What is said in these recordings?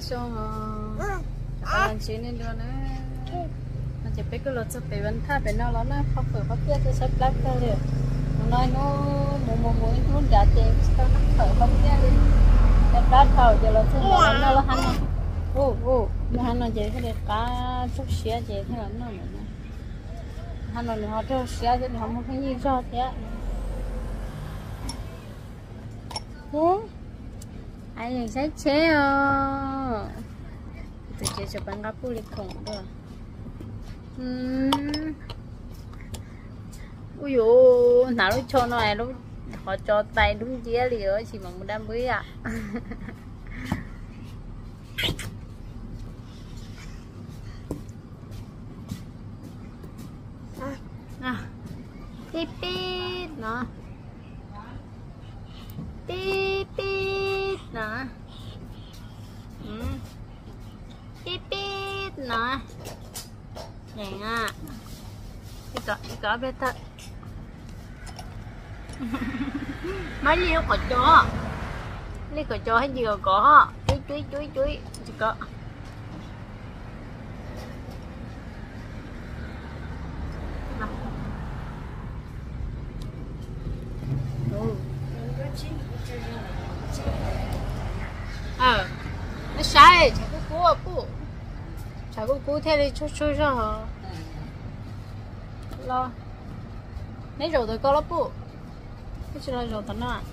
xong làm chuyện nên đó nó chỉ biết cái luật cho bị vấn tha bị nào nó không phải không biết cái sách lách ra liền nói nó muốn nó giả tiền sao nó phải không biết đi cái đá thầu giờ là thương nó là hắn nó hắn nó chỉ cái cá chút xía chỉ thế là nó nữa hắn nó họ chút xía chứ họ không có gì cho thế aiยังใช้เชลตัวเจจะเป็นกับผู้เลี้ยงของด้วยอุ้ยโอ้หนาลูกชนหน่อยลูกขอจอดไปลูกเจี๊ยเลยสิมันไม่ได้เบื่อปิ๊ดปิ๊ดเนาะปิ๊ดปิ๊ดเนาะปิ๊ดปิ๊ดเนาะอย่างอ่ะอีกเบต้าmấy liêu có cho liêu có cho hay vừa có chuối chỉ có nó sai chả có cú theo đi chút ra hả lo lấy rồi tôi có lắm bu cái chuyện này rồi tao nói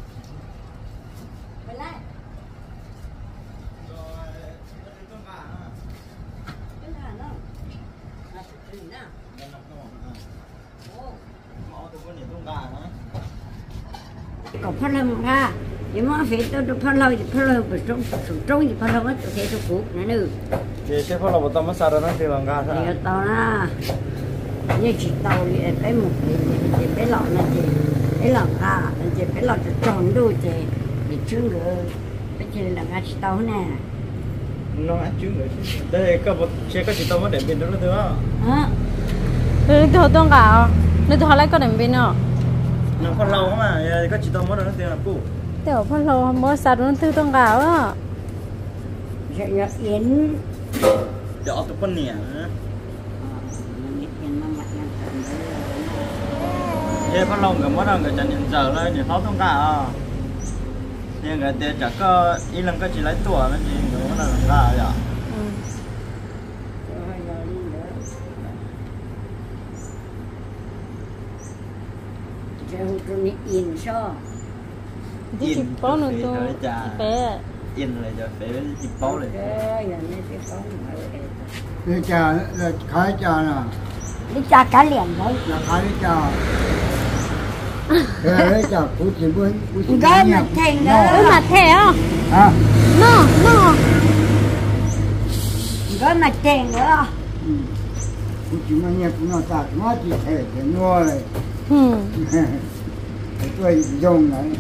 có phát lâm ra nhưng mà phải tôi phát lâu phải trong thì phát lâu hết tôi thấy tôi cũ nữa nữa thì sẽ phát lâu một tấm massage đó nó thì làm ra thì tao na như chỉ tao thì cái một thì cái lọ này thì cái lọ à thì cái lọ tròn đôi thì trứng rồi cái gì là ngay chỉ tao nè nó ăn trứng rồi đây có một xe có chỉ tao mới để bên đó nữa thôi ừ thôi tôi cả nếu tôi lấy có để bên nào nó phát lâu mà có chỉ tao mới đó nó tiền là cũ tiểu phát lâu mới sao nó tư tôi cả á giờ yến cho tụi con nè thế phát lâu người mới đâu người chẳng nhận giờ lên thì khó không cả nhưng người ta chắc có ý lần có chỉ lấy tuổi nó chỉ người mới là ra vậy rồi tôi yên sao đi chụp bao nữa tôi bé yên lại rồi bé chụp bao này đi trà là khai trà nè đi trà cá liền đấy là khai đi trà cái trà của chị Vân cái mặt thèn đó cái mặt thèn á nó cái mặt thèn nữa của chị mà nhặt nó sạch nó chỉ thể cái nuôi cái tôi dùng đấy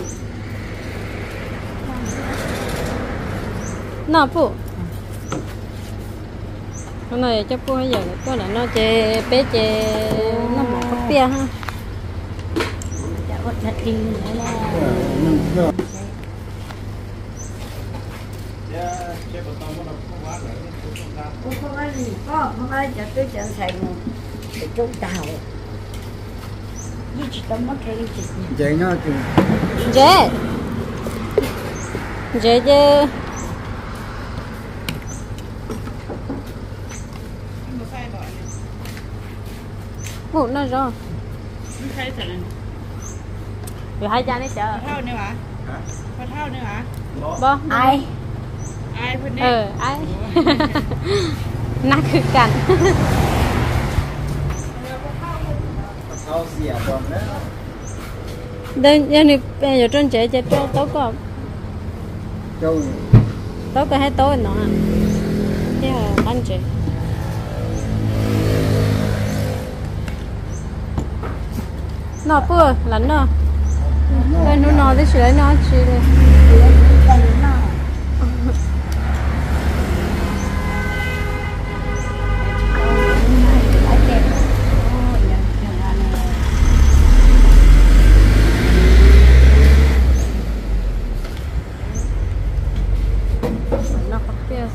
nó phụ cái này chắc cô bây giờ có là nó chè bé chè nó một cốc bia ha chả có thật kinh nữa là không ai cho tôi chẳng thành cái chỗ tàu như chỉ tao mất cái gì vậy nó thì dễ chứ phụ nó rồi rồi hai cha nó chờ thao nữa hả thao nữa hả บ่ ai คนนี้ aiนักคือกัน sau xỉa còn đấy đây giờ này giờ trên trẻ cho tối có châu tối có hay tối nó thế là ăn chị nó bữa lạnh nó đây nó đấy sưởi nó chỉ nó có kia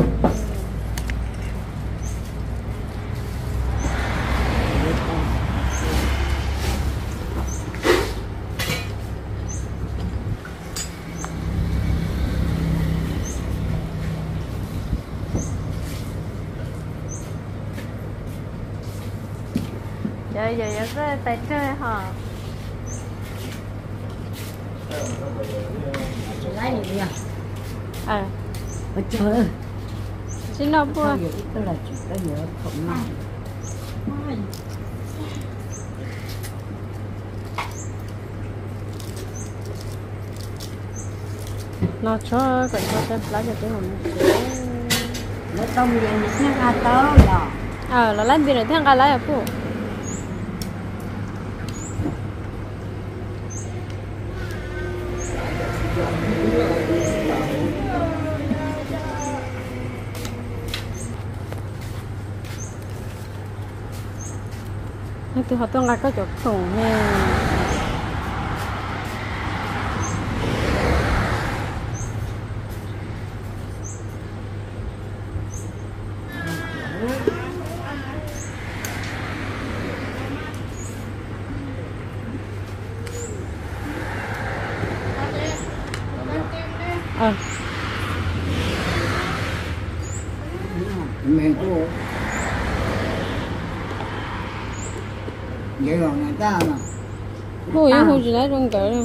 giờ cái tay chơi hả lấy gì vậy à ở chơi xin nó bua tức là chỉ có nhớ không ngon nó cho cái lá cho cái hồn nó đông vậy nó ra tới rồi là làm gì nữa thằng cái lá à phụ từ họ tương lai có chỗ khủng nè mẹ cô vậy rồi người ta mà ôi không chỉ lấy trong cỡ đâu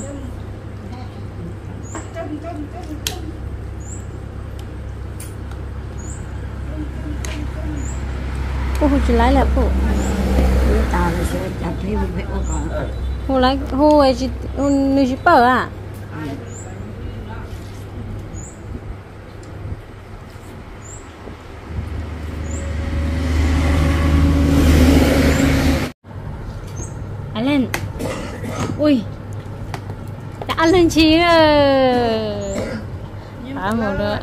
cô không chỉ lấy là cô người ta là sẽ chặt thêm một cái ô còn cô lấy cô ấy chỉ nuôi chỉ bờ à lên ui đã lên chi rồi một nữa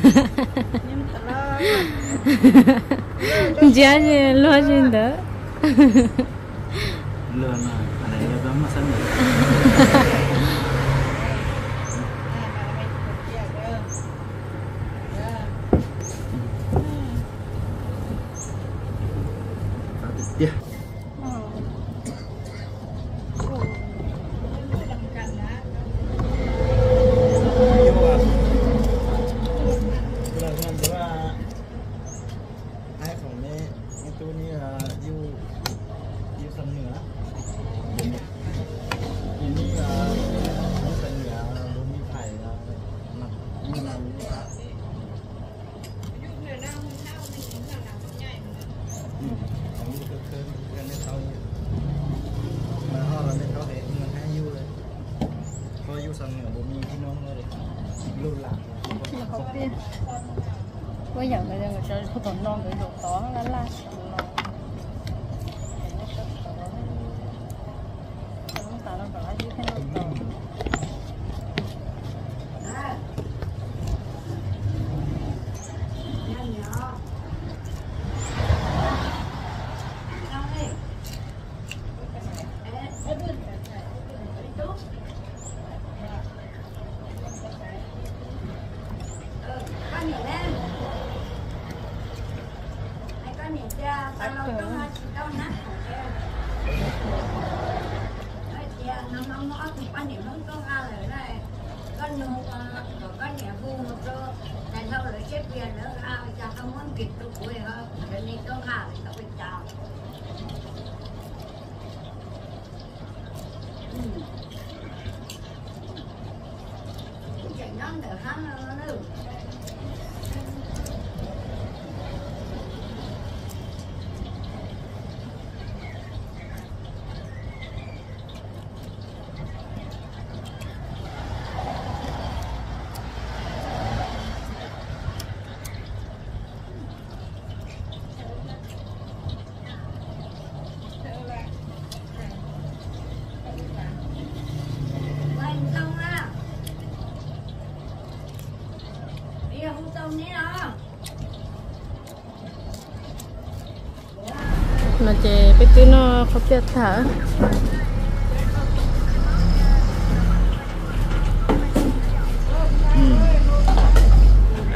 giá gì lo chuyện đó lừa mà anh này nó mà sân nữa yeah. bây giờ người ta chơi không còn non để đồ tó nó là mà chị biết cái nó không biết thở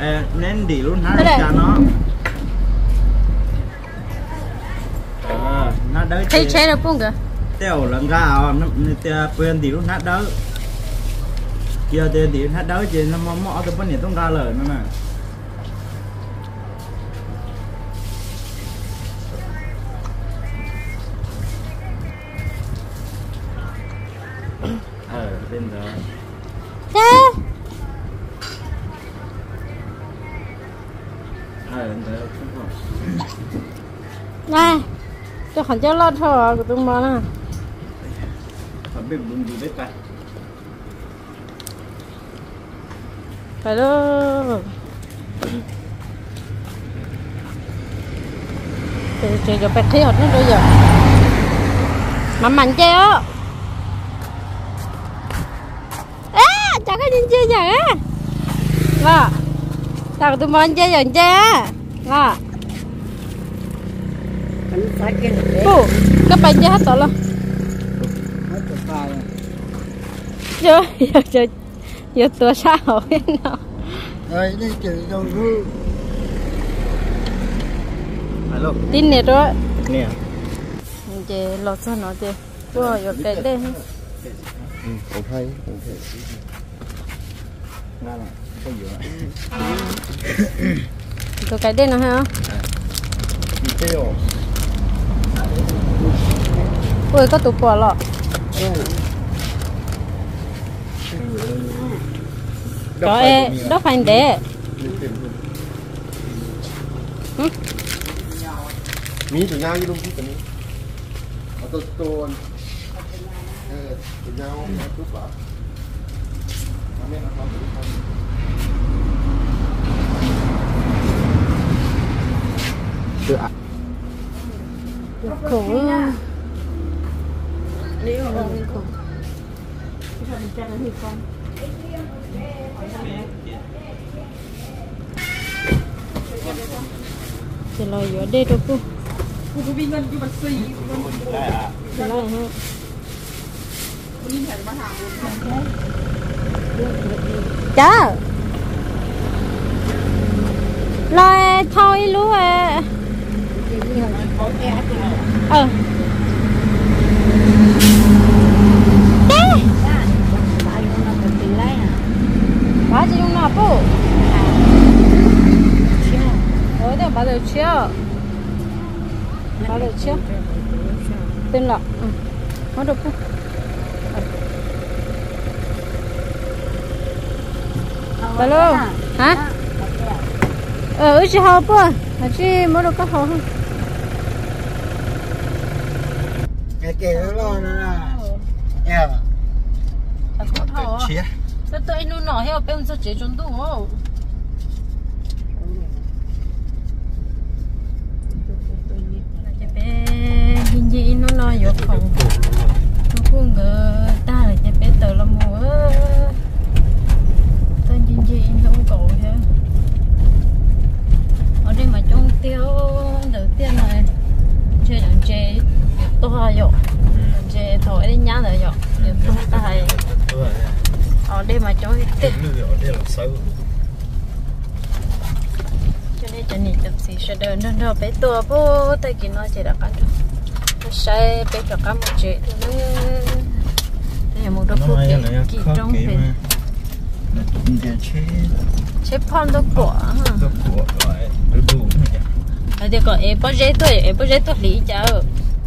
nên đi luôn hả cha nó nó đỡ thấy chế được không kìa teo lần ra nó quên đi luôn hát đỡ giờ thì hát đỡ chứ nó mỏ cái vấn đề tung ra lời nó nè bên rồi này cho khẩn cho lót thôi của tung món à phải biết bún gì biết cái phải đâu chị cho bẹt thấy hột nó bây giờ mà mạnh chơi á chả có nhìn chơi nhở á là tao tụi mình chơi dần chơi á là cô các bạn chơi hết rồi chưa giờ tua sao biết nào đây đây chữ đâu hư alo tin nè rồi nè chơi lọt sao nó chơi wow giờ cái đây ok ra là có gì tôi cái đây nó hả video ôi có tụ quả lọ có e đó phải để มีตัว nhau như đúng cái nàyตัวตัวnhau chút bảo khủng thì lời ở đây đâu cô chá lời thôi lúa à bà chỉ dùng nào bộ ở đây bà được chưa bà được chưa tên là có được không alo hả chị học à chị mới được có học không cái kia nó nè chia tôi nó nói theo bên số chế chuẩn đủ không hình như nó nói vô phòng nó cũng ngờ ta là cái bé tờ là mùa tên hình như nó không cầu thế ở đây mà trong tiêu đầu tiên này chơi những chơi to rồi chơi thổi đi nhá rồi rồi tôi tay ở đây mà chơi tết cho nên cho nên tập sĩ sẽ đơn đơn đâu bé tua bố tay kia nó chỉ là cái nó sai bé cho cả một chuyện thôi đây là một đôi phụ kỳ trong bên chế phong đôi của ở đây có em bao giờ tôi lý cháu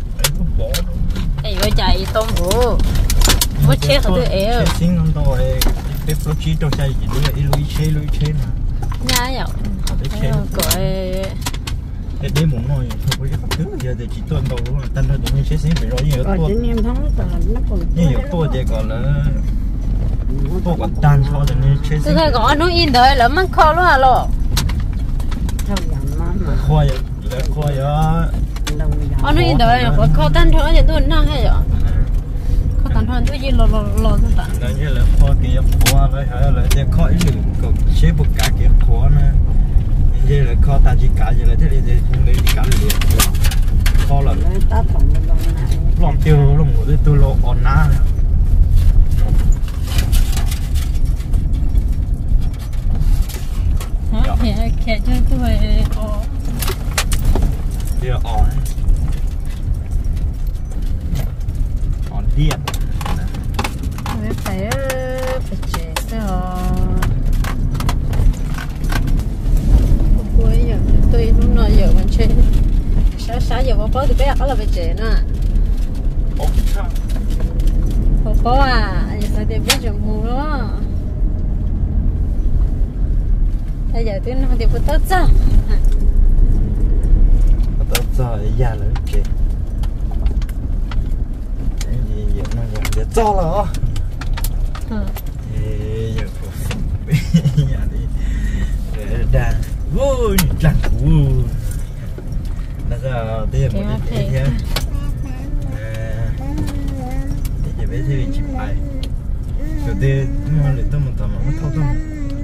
em vừa chạy tôm bố bố chế ở đây em xin năm đầu cái project trong chạy gì đấy lui chế mà nhá nhở gọi để muốn nói thôi bây giờ các thứ giờ thì chỉ tuần đầu luôn tân thôi tự nhiên chế phải rõ nhiều còn những em thắng nó còn nhiều tua thì gọi là tua còn tan cho cho nên chế tôi thấy gọi nó in đời là mắc kho luôn à lộ theo dạng mà khoai á nó in đời là kho tan thôi thì tôi năng hay vậy kho tan thôi tôi chỉ lo thôi ta nó như là kho kia kho rồi hay là để kho ít lượng còn chế một cả kia kho nữa như là kho tan chỉ cả như là thế thì không lấy cả được kho là ta tổng lòng tiêu lòng của tôi lo on ná kẹt cho tôi Bây giờ on điện phải chế cho cuối giờ tôi lúc nào giờ mình chơi sáng giờ bố thì bé có là phải chế nữa bố à giờ sao thì bé chồng mù đó bây giờ tôi nói thì bố tốt sao tốt rồi già rồi ok cái gì giờ nó giờ cho rồi giờ có nhà đi đàn vui đàn vui là giờ bây giờ mình đi theo giờ bây giờ chụp bài rồi đi nó lại tao mình tao mà nó thâu tao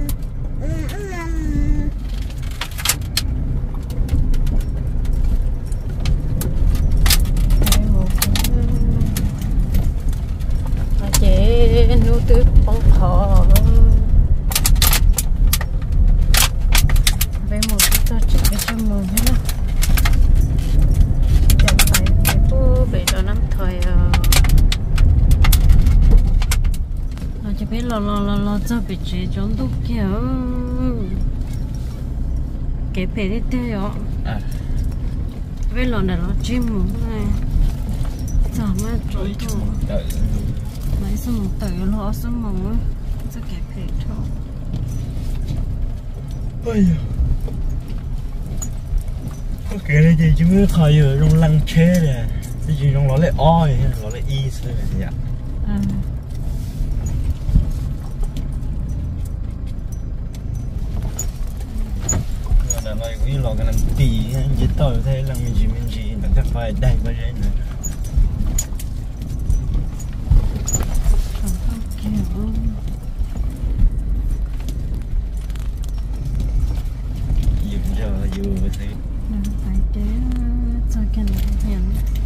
chế nuôi tươi bông thọ với một cái cho chị cái cho mồm hết á chẳng phải cái bố bị đó nắm thời nó chỉ biết lo cho bị chế chống đúc kiểu cái bể đi tiêu rồi với lo này lo chim mồm này giờ mà trốn thủ mấy số một tờ lo số một sẽ kẹp hết thôi. Ôi giời, có cái này thì chúng mới khai ở trong lăng chế này, cái gì trong nó lại oi, nó lại y thôi vậy. Là nói quý lò cái làm tì, chỉ tao thấy lăng mình chỉ là cái phải đầy bao nhiêu nữa. Vừa thì phải chế cho cái này hiện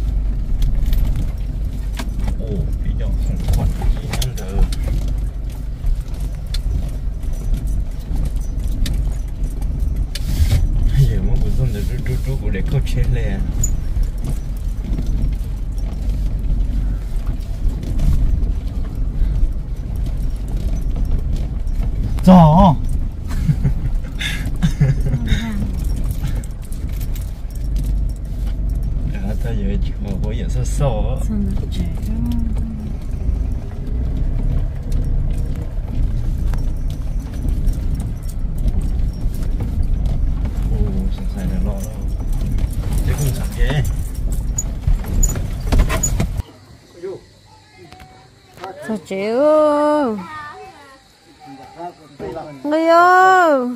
bị nhỏ không còn gì nữa giờ mà buồn xong rồi rút của để câu chết lên Giò ta giờ chỉ có có giờ sơ sẵn sàng là lo đâu chứ không sẵn ghê sao chịu người ơi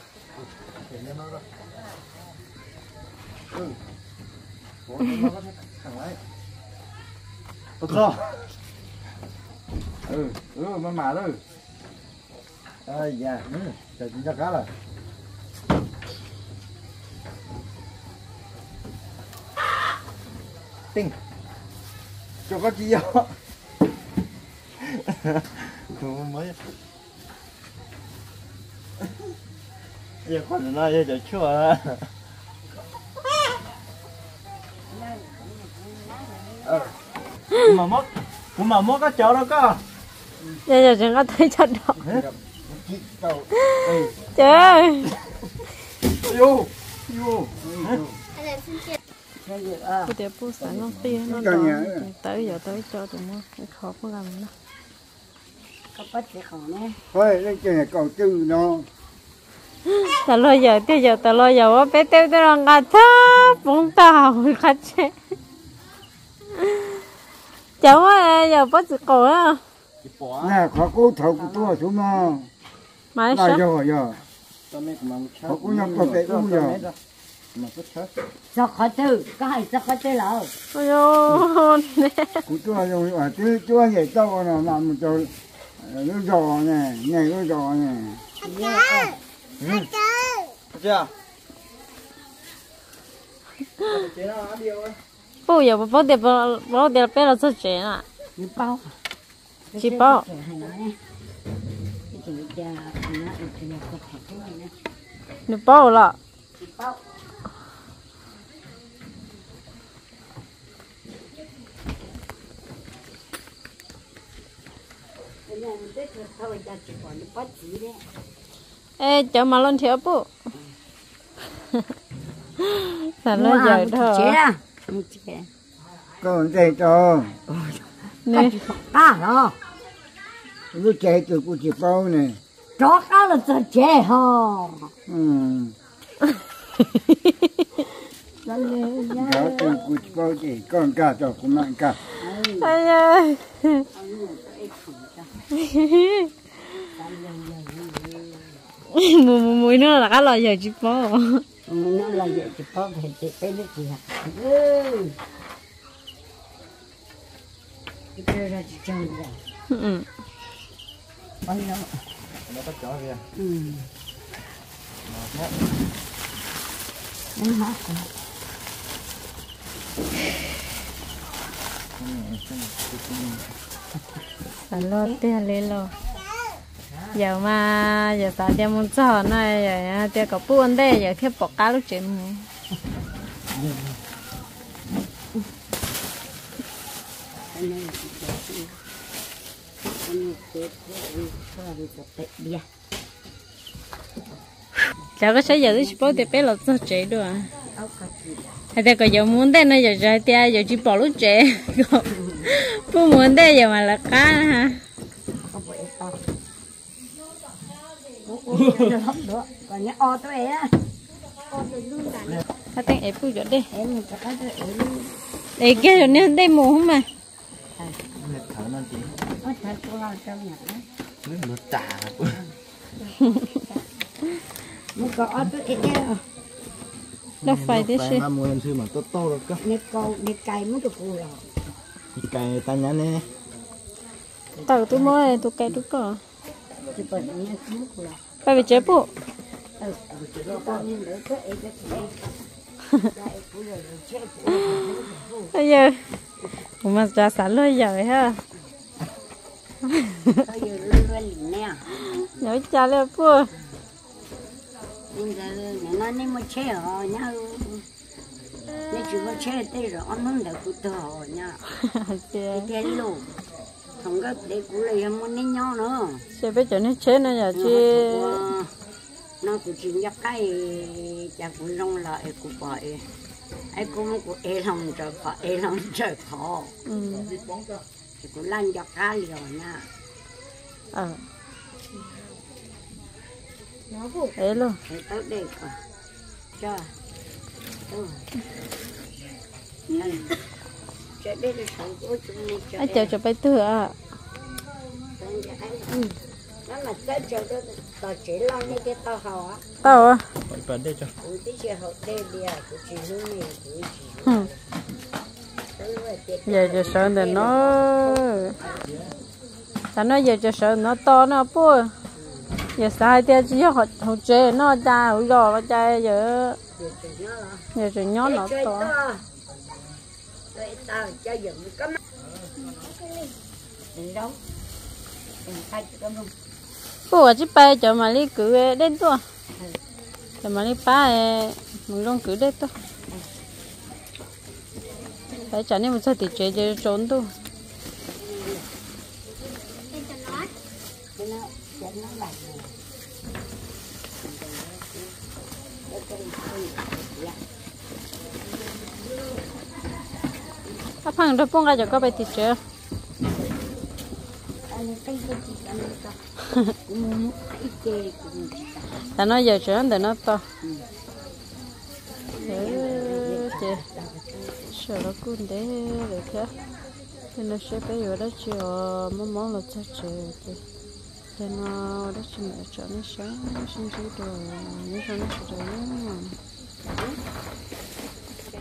mà rồi ơi dạ chờ chúng ta cá rồi tinh cho có chi đó không mới giờ con nó giờ chua mà mốt có chỗ đâu có giờ chẳng có thấy chân đâu trời vô cô đẹp bố sáng nó phi nó đó tới giờ tới cho tụi nó khó có làm nó có bắt cái khẩu này thôi đây cái cầu tư nó ta lo giờ tiêu giờ ta lo giờ bé tiêu tôi đang ngã tháp bông tàu khách chế cháu ơi giờ bắt được cổ á nè khó cố thầu của tôi xuống mà máy là sao giờ họ cũng nhập có thể uống giờ sao khó tư có hay sao khó tư lỡ ôi ôi của tôi rồi ở chứ chưa vậy đâu nào làm cho nó giò nè ngày nó giò nè chưa bố giờ bố đẹp bé là sao chế à như bao chỉ bao hay nói nè cái gì cha nó thì là có phải cái này nè được bao lọ bao ê cho mà lên thiếu bố là nó giờ thôi còn chạy cho nè ta đó lúc chạy từ cô chỉ bao này chó đó là sợ trẻ hò đó từ cô chỉ bao thì con cả cho cũng mạnh cả ai ơi mùi nữa là cái loại giờ chỉ bó nó là vậy chỉ có thể chỉ cái nước gì hả cái ra chỉ chơi rồi bao nhiêu nó có chó kìa nó hả lo tiền lên lo giờ mà giờ sao giờ muốn cho này giờ tiền có buồn đây giờ khi bỏ cá lúc chuyện cháu có sẽ giờ đi bỏ tiền bé là cho trẻ được à hay là có giờ muốn đây này giờ trái tiền giờ chỉ bỏ lúc trẻ不muốn đây giờ mà là cá ha còn nhớ o tôi á ta tên ép phụ đi em có cái để kia rồi nên đây mù không mà thở nó tí nó thật cô lao trong nhà nó trả nó có o tôi á đâu phải thế chứ mà mua sư mà tốt tốt được cơ nè câu nè cày muốn được cô rồi cày tay nhá nè tao tôi mới tôi cày tôi có chỉ còn nè muốn cô rồi phải bị chế bộ bây giờ mà ra sản lơi giờ ha nhớ cha lên bố nó nên một chế họ nhá nên chỉ có chế đây rồi ăn không được cụ họ nhá cái lù không có để cụ lấy muốn nên nhau nữa chế bây giờ nó chế nó giờ chế nó cũng chỉ nhắc cái chả cũng rong lại cũng phải ai cũng cũng lòng trời khó thì cũng lan cho cá liều nha đấy luôn thì tới đây cho chơi đây là thằng của chúng mình chơi ai chờ cho bay thừa nó là chơi cho đó tao chỉ lo như cái tao hò á tao à phải đây cho tí chơi hậu đây bia của chị nuôi này của giờ cho sợ để nó giờ cho sợ nó to nó bố giờ sai thì chỉ học học chế nó cha hủy lò nó cha giờ cho nhó nó to tao cho dựng cái mắt đâu thay cho con bố chỉ bay cho mà đi cứ đến to cho mà đi phá mình luôn cứ đến to phải trả nên một số thì chế cho trốn tu các bạn đã buông ra cho các bạn thì chưa ta nói giờ chưa để nó to chị sợ nó cún đấy được chưa thì nó sẽ bây giờ đó chiều món là cho chị thì nó đó chỉ mẹ cho nó sáng sinh chỉ đồ như sao nó sẽ được